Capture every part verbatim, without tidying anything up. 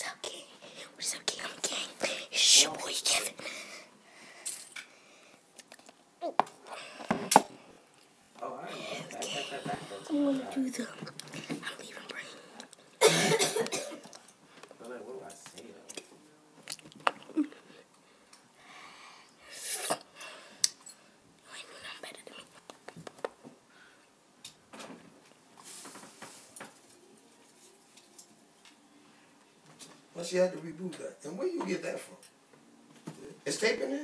What's up, gang? What's up, gang? Gang. It's your boy, Kevin. Oh, I know. Okay. I'm gonna do the. I'm leaving brain. What do I say, though? You ain't doing nothing better than me. Well, she had to reboot that. And where you get that from? It's tape in there?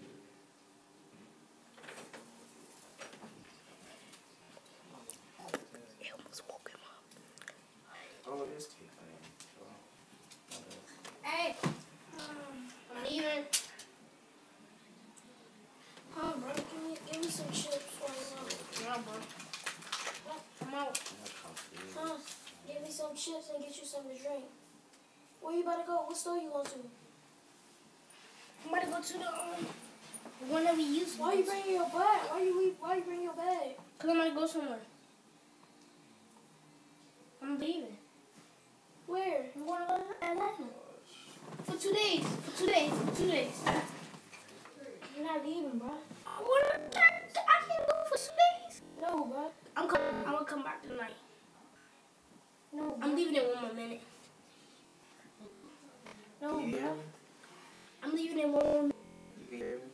It almost woke him up. Oh, it is tape in there. Hey, um, I'm leaving. Huh, bro? Give me, give me some chips while you're out. Yeah, bro. Oh, I'm out. Huh? Give me some chips and get you something to drink. Where you about to go? What store you going to? I'm about to go to the um, the one that we used. Why you bringing your bag? Why you leave? Why you bringing your bag? Cause I'm gonna go somewhere. I'm leaving. Where? I'm going to Atlanta. For two days. For two days. For two days. You're not leaving, bro. What? I can't go for two days. No, bro. I'm coming. I'm gonna come back tonight. No, bro. I'm leaving in one more minute. No, You hear bro. me? I'm leaving in one more minute. You hear me?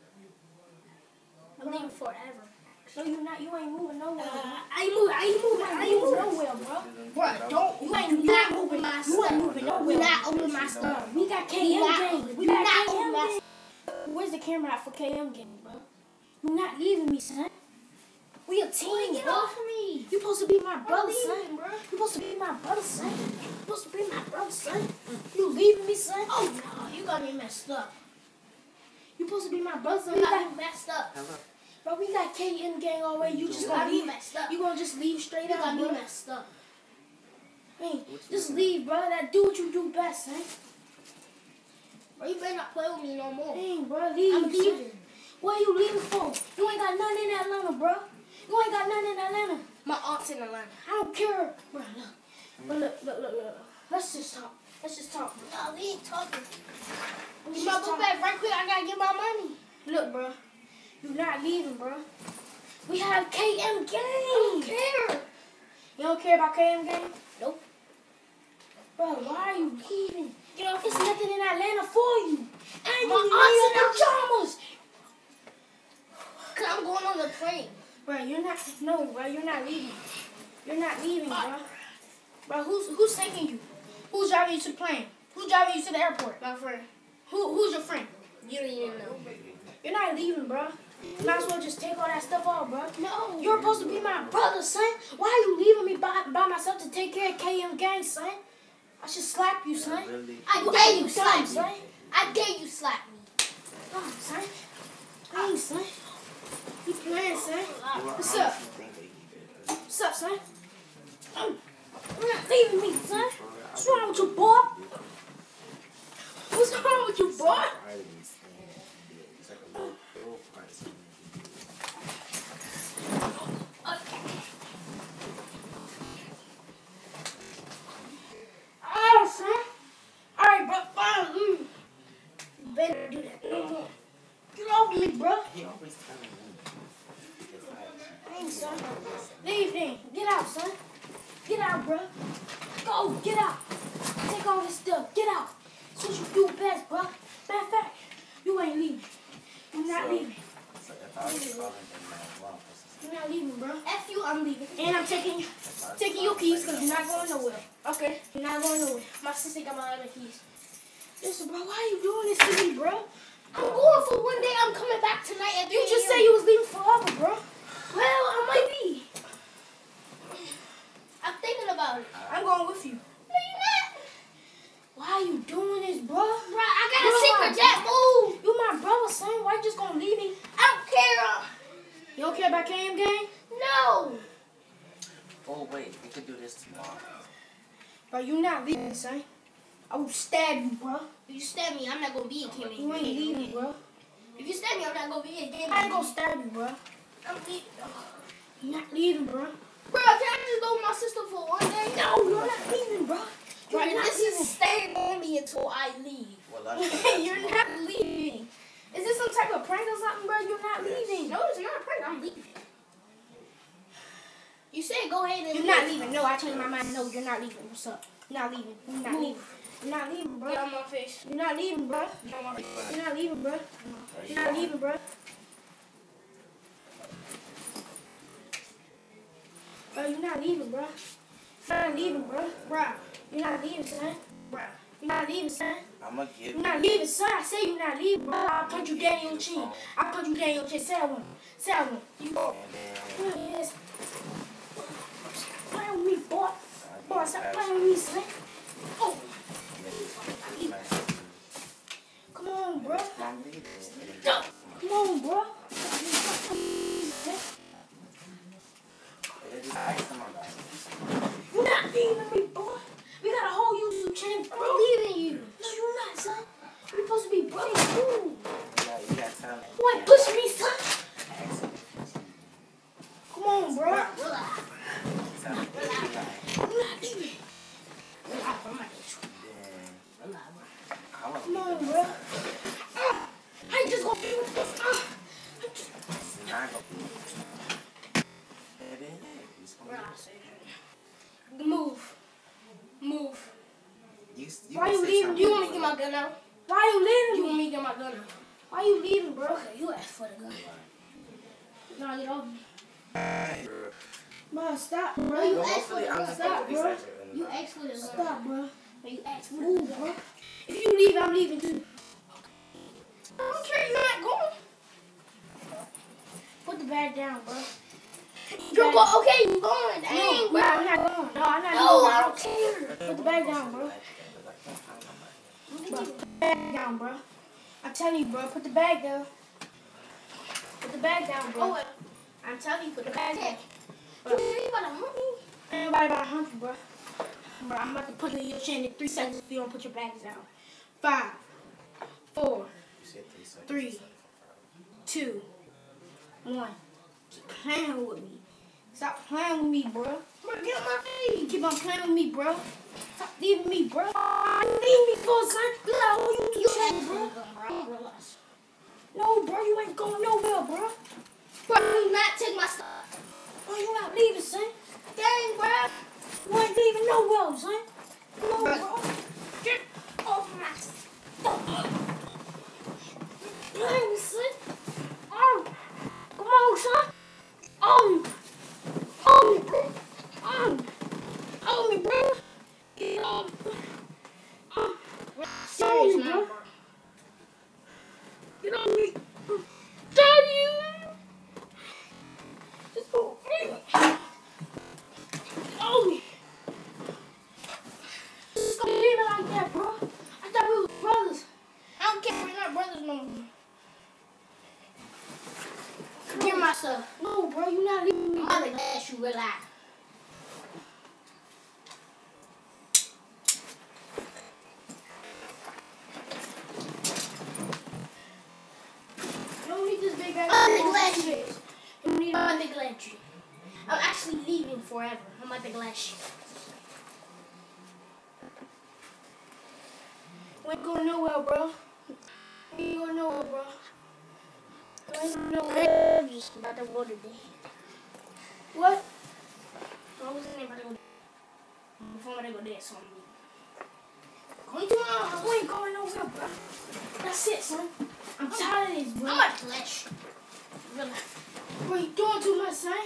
I'm leaving forever. No, you're not. You ain't moving nowhere. Uh, I ain't moving. I ain't moving. I ain't moving nowhere, bro. Bro, don't. You ain't you not moving my stuff. You ain't moving nowhere. You not opening my stuff. We got K M game. We got K M game. Where's the camera at for K M game, bro? You're not leaving me, son. We a team, Get bro. off of me. You supposed to be my brother, son. leaving, bro. You supposed to be my brother, son. You supposed to be my brother, son. You leaving me, son? Oh, no. You got me messed up. You supposed to be my brother, son. You We got got, me messed up. Hello? bro, we got K M gang already. You just You gonna got me leave? messed up. You gonna just leave straight You out, got me bro? messed up. Hey, What you just doing? leave, bro. That do what you do best, son. Bro, you better not play with me no more. Hey, bro, leave. I'm son. leaving. What are you leaving for? You ain't got nothing in Atlanta, bro. You ain't got nothing in Atlanta. My aunt's in Atlanta. I don't care, bro. Look, bro, look, look, look, look. Let's just talk. Let's just talk. Bro. No, we ain't talking. Let's Get just my book talk. back right quick. I gotta get my money. Look, bro. You not leaving, bro. We have K M gang. I don't care. You don't care about K M gang? Nope. Bro, why are you leaving? Get off It's me. nothing in Atlanta for you. And My you aunt's in in your pajamas. Cause I'm going on the plane. Bro, you're not, no, bro, you're not leaving. You're not leaving, bro. Bro, who's who's taking you? Who's driving you to the plane? Who's driving you to the airport? My friend. Who Who's your friend? You don't even know. You're not leaving, bro. You might as well just take all that stuff off, bro. No. You're supposed to be my brother, son. Why are you leaving me by, by myself to take care of K M gang, son? I should slap you, son. Really? I You dare ain't you dumb, slap me. son. I dare you slap me. Come on, son. Hey, son. You playing, son? Do I What's honestly up? think that he did that? What's up, son? Oh, you're not leaving me, son. What's wrong with you, boy? What's wrong with you, boy? It's like a little, little price. Oh, son. All right, bro. Fine. Mm. You better do that no more. Get off me, bro. He always telling me. Hey, son. Leave then. Get out, son. Get out, bro. Go. Get out. Take all this stuff. Get out. That's what you do best, bro. Matter of fact, you ain't leaving. You're not So- leaving. So if I was calling him my mom, You're not leaving, bro. F you, I'm leaving. And I'm taking taking your keys because you're not going nowhere. Okay. You're not going nowhere. My sister got my other keys. Listen, bro, why are you doing this to me, bro? I'm going for one day. I'm coming back tonight. At You just said you was leaving forever, bro. Well, I might be. I'm thinking about it. I'm going with you. No, you're not. Why are you doing this, bro? Bro, I got You a secret my- jet. Move. You my brother, son. Why you just gonna leave me? I don't care. You don't care about K M gang? No. oh wait, we could do this tomorrow. Bro, you not leaving, son. I will stab you, bro. If you stab me, I'm not gonna be in Kim. You ain't leaving, bro. If you stab me, I'm not gonna be in Kim. I ain't gonna stab you, bro. I'm leaving. You're not leaving, bro. Bro, can I just go with my sister for one day? No, you're not leaving, bro. You're right, this is staying on me until I leave. Well, You're not leaving. Is this some type of prank or something, bro? You're not yes. leaving. No, it's not a prank. I'm leaving. You said go ahead and You're leave. Not leaving. No, I changed my mind. No, you're not leaving. What's up? You're not leaving. You're not Move. leaving. You're not leaving, bro. Get on my face. You're not leaving, bro. Get on my face. You're not leaving, bro. You're not leaving, bro. Bro, you're not leaving, bro. You're not leaving, bro. Bro, you're not leaving, son. Bro, you're not leaving, son. I'm gonna give You're not leaving, son. I say you're not leaving, bro. I'll punch you down your chin. I'll punch you down your chin. Say that one. Say that one. You go. Yes. Play with me, boy. Boy, stop playing with me, son. Oh. Come on, bro. Come on, bro. You're not leaving me, boy. We got a whole YouTube channel. I'm leaving you. No, you're not, son. You're supposed to be brothers, too. Why push me, son? Come on, bro. Relax. Relax. I'm not leaving. Relax. I'm not leaving. Come on, bro. Uh, I ain't just gonna be with this. Uh, Move. Move. You, you Why you leaving? Do you want me to get my gun out? Why you leaving? You want me to get my gun out? Why you leaving, bro? Okay, you asked for the gun. Nah, get off me. Bro, stop, bro. You asked for the gun. Stop, bro. You asked for the gun. Stop, bro. You asked for the gun, bro. If you leave, I'm leaving too. I don't care. You're not going. Put the bag down, bro. You're go okay, you're going. Dang, no, bro. I'm not going. No, I'm not no, going. I don't care. Put the bag down, bro. Bro, put the bag down, bro. I'm telling you, bro. Put the bag down. Put the bag down, bro. Oh, I'm telling you, put the bag down. Bro. You about to hunt me? Ain't nobody about to hunt you, bro. Bro, I'm about to put you in your chain in three seconds if you don't put your bags down. Five, four, three, two, one. Keep playing with me. Stop playing with me, bro. Bro, get on my face. Keep on playing with me, bro. Stop leaving me, bro. Leave me for a second. Look at all you do, bro. No, bro, you ain't going nowhere, bro. Bro, do not take my stuff. Bro, you not leaving, son. Dang, bro. You ain't leaving nowhere, son. Come on, bro. Get off my stuff. Playing with son. Oh, come on, son. Oh, oh me, bro. Oh, oh me, bro. Get off. Oh, serious, me, bro. Get on me. Daddy. Just go. Oh me. Just don't leave it like that, bro. I thought we were brothers. I don't care. We're not brothers no more. Get my stuff. No, bro, you're not leaving me. I'm gonna let you relax. You don't need this big bag. I'm gonna glass you. You don't need my big glass you. I'm actually leaving forever. I'm about to glass you. You ain't going nowhere, bro. You ain't going nowhere, bro. I don't know what I'm just about to go today. What? I wasn't about to go before I go dance on me. Going to my house. We ain't going nowhere, bro. That's it, son. I'm tired of this, bro. I'm about to glash you. Really. Bro, you doing too much, son.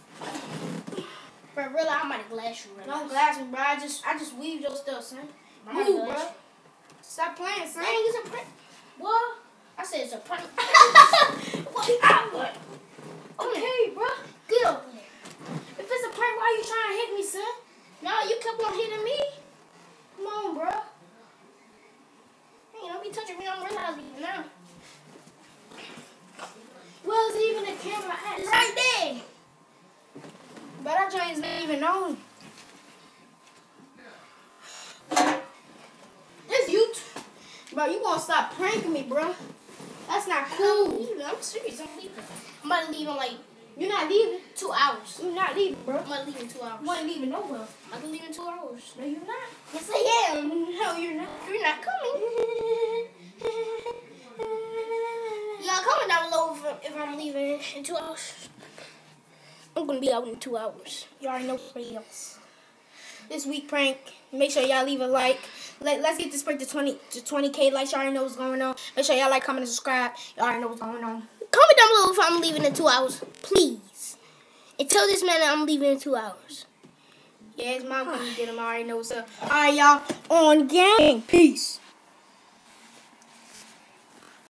Bro, really, I'm about to glass you, bro. Don't glass me, bro. I just, I just weave your stuff, son. Move, bro. Stop playing, son. Dang, it's a prank. What? I said it's a prank. What? What? Okay, bro. Get over there. If it's a prank, why are you trying to hit me, son? No, you kept on hitting me. Come on, bro. Hey, don't be touching me. I'm realizing it now. Where's even the camera at? It's right there. But that joint isn't even on. It's YouTube. Bro, you gonna stop pranking me, bro. That's not cool. I'm, I'm serious. I'm leaving. I'm about to leave in like You're not leaving? Two hours. You're not leaving, bro. I'm not leaving two hours. You ain't leaving nowhere. I'm not leaving two hours. No, you're not. Yes, I am. No, you're not. You're not coming. Y'all comment down below if, if I'm leaving in two hours. I'm gonna be out in two hours. Y'all already know everybody else. This week prank. Make sure y'all leave a like. Let, let's get this prank to twenty to twenty K likes. Y'all already know what's going on. Make sure y'all like, comment, and subscribe. Y'all already know what's going on. Comment down below if I'm leaving in two hours, please. And tell this man that I'm leaving in two hours. Yeah, his mom gonna get him. I already know what's up. All right, y'all. On game. Peace.